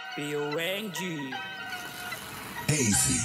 PONG Hazy.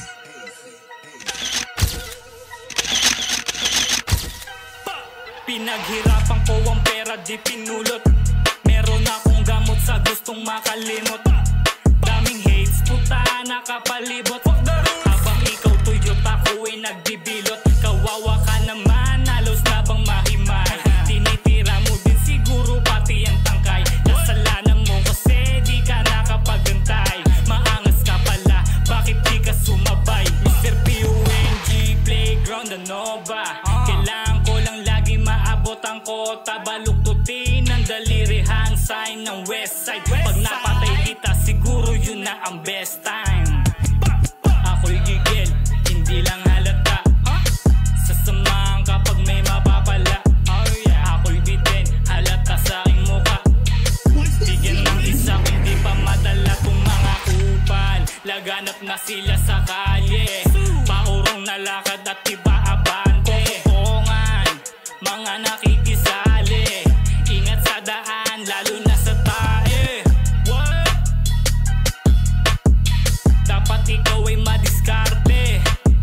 Pinaghirapan ko ang pera di pinulot. Meron akong gamot sa gustong makalimot. Daming hates, puta nakapalibot. Habang ikaw tuyot, ako'y nagbibilot. Kawawa ka naman, halos na bang mahimay. Tinitira mo din siguro pati ang tangkay. Kasalanan mo kasi di ka nakapagantay. Maangas ka pala, bakit di ka sumabay? Mr. PONG, playground ano ba? Kailangan ko lang lagi maabot ang kota. Baluktutin ang daliri, hang sign ng west side. Pag napatay kita, siguro yun na ang best time. Ako'y gigil, hindi lang halata. Sasamahan kapag may mapapala. Ako'y bitin, halata sa aking muka. Bigyan ng isa kung di pa madala tong mga kupal. Laganap na sila sa kalye, paurong na lakad at iba abante. Pongan, mga nakikisali, ingat sa daan, lalo na sa tae. What? Dapat ikaw ay madiskarte.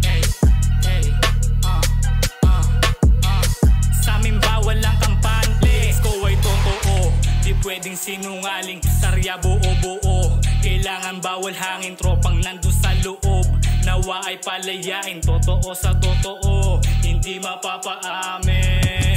Sa amin bawal lang kampante. Ko ay totoo, di pwedeng sinungaling. Sarya buo-buo, kailangan bawal hangin. Tropang nandun sa loob, nawa ay palayain. Totoo sa totoo, hindi mapapaamin.